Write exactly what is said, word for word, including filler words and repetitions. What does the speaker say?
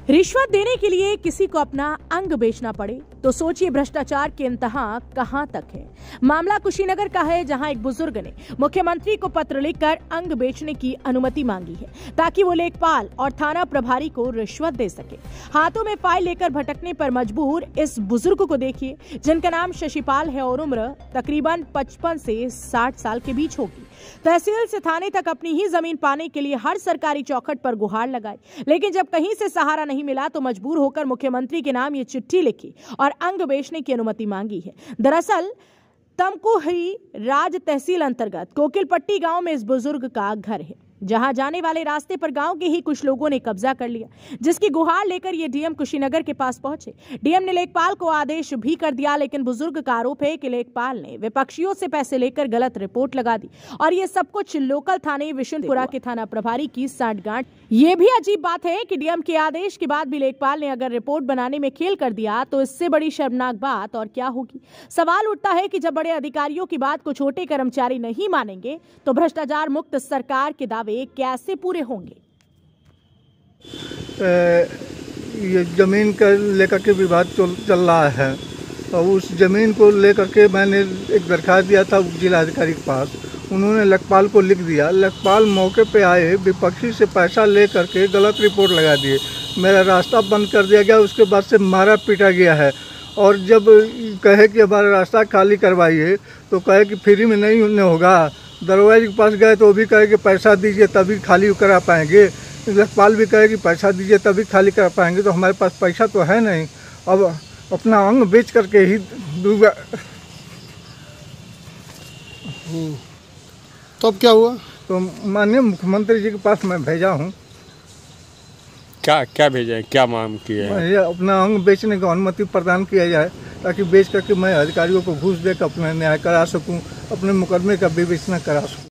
रिश्वत देने के लिए किसी को अपना अंग बेचना पड़े तो सोचिए भ्रष्टाचार की इंतहा कहां तक है। मामला कुशीनगर का है, जहां एक बुजुर्ग ने मुख्यमंत्री को पत्र लिखकर अंग बेचने की अनुमति मांगी है ताकि वो लेखपाल और थाना प्रभारी को रिश्वत दे सके। हाथों में फाइल लेकर भटकने पर मजबूर इस बुजुर्ग को देखिए, जिनका नाम शशिपाल है और उम्र तकरीबन पचपन से साठ साल के बीच होगी। तहसील से थाने तक अपनी ही जमीन पाने के लिए हर सरकारी चौखट पर गुहार लगाई, लेकिन जब कहीं से सहारा नहीं मिला तो मजबूर होकर मुख्यमंत्री के नाम ये चिट्ठी लिखी और अंग बेचने की अनुमति मांगी है। दरअसल तमकुही राज तहसील अंतर्गत कोकिलपट्टी गांव में इस बुजुर्ग का घर है, जहां जाने वाले रास्ते पर गांव के ही कुछ लोगों ने कब्जा कर लिया, जिसकी गुहार लेकर ये डीएम कुशीनगर के पास पहुंचे। डीएम ने लेखपाल को आदेश भी कर दिया, लेकिन बुजुर्ग का आरोप है कि लेखपाल ने विपक्षियों से पैसे लेकर गलत रिपोर्ट लगा दी और ये सब कुछ लोकल थाने विशुनपुरा के थाना प्रभारी की साठगांठ। ये भी अजीब बात है कि डीएम के आदेश के बाद भी लेखपाल ने अगर रिपोर्ट बनाने में खेल कर दिया तो इससे बड़ी शर्मनाक बात और क्या होगी। सवाल उठता है कि जब बड़े अधिकारियों की बात को छोटे कर्मचारी नहीं मानेंगे तो भ्रष्टाचार मुक्त सरकार के दावे कैसे पूरे होंगे। ये जमीन का लेकर के विवाद चल रहा है और उस जमीन को लेकर के मैंने एक दरखास्त दिया था जिलाधिकारी के पास। उन्होंने लेखपाल को लिख दिया। लेखपाल मौके पे आए, विपक्षी से पैसा ले करके गलत रिपोर्ट लगा दिए। मेरा रास्ता बंद कर दिया गया। उसके बाद से मारा पीटा गया है और जब कहे कि हमारा रास्ता खाली करवाइए तो कहे कि फ्री में नहीं होगा। दरवाजे के पास गए तो वो भी कहे कि पैसा दीजिए तभी खाली करा पाएंगे। लेखपाल भी कहे कि पैसा दीजिए तभी खाली करा पाएंगे। तो हमारे पास पैसा तो है नहीं, अब अपना अंग बेच करके ही दूंगा। तो अब क्या हुआ? तो माननीय मुख्यमंत्री जी के पास मैं भेजा हूँ। क्या क्या भेजा है, क्या मांग किया है? अपना अंग बेचने की अनुमति प्रदान किया जाए ताकि बेच करके मैं अधिकारियों को घूस देकर अपना न्याय करा सकूं, अपने मुकदमे का विवेचना करा सकूं।